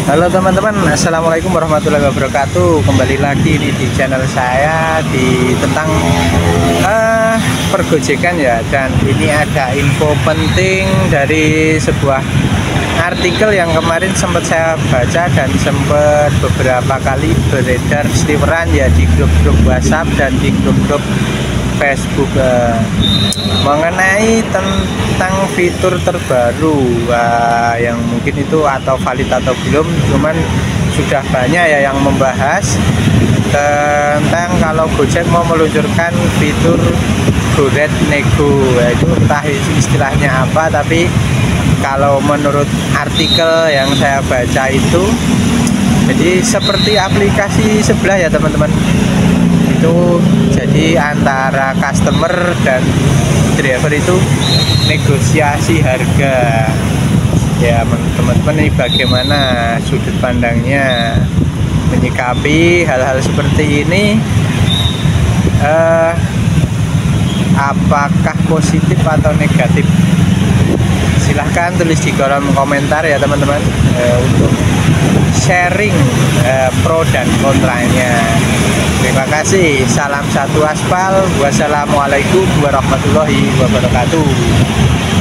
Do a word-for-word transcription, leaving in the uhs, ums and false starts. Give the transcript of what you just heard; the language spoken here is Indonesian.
Halo teman-teman, assalamualaikum warahmatullahi wabarakatuh. Kembali lagi ini di channel saya di tentang uh, pergojekan ya. Dan ini ada info penting dari sebuah artikel yang kemarin sempat saya baca dan sempat beberapa kali beredar seliweran ya di grup-grup WhatsApp dan di grup-grup Facebook uh, mengenai tentang fitur terbaru uh, yang mungkin itu atau valid atau belum, cuman sudah banyak ya yang membahas tentang kalau Gojek mau meluncurkan fitur GoRed Nego, yaitu entah istilahnya apa, tapi kalau menurut artikel yang saya baca itu jadi seperti aplikasi sebelah ya teman-teman. Itu jadi antara customer dan driver itu negosiasi harga ya. Teman-teman, ini bagaimana sudut pandangnya menyikapi hal-hal seperti ini, eh, apakah positif atau negatif? Silahkan tulis di kolom komentar ya teman-teman, eh, untuk sharing eh, pro dan kontranya. Terima kasih, salam satu aspal, wassalamualaikum warahmatullahi wabarakatuh.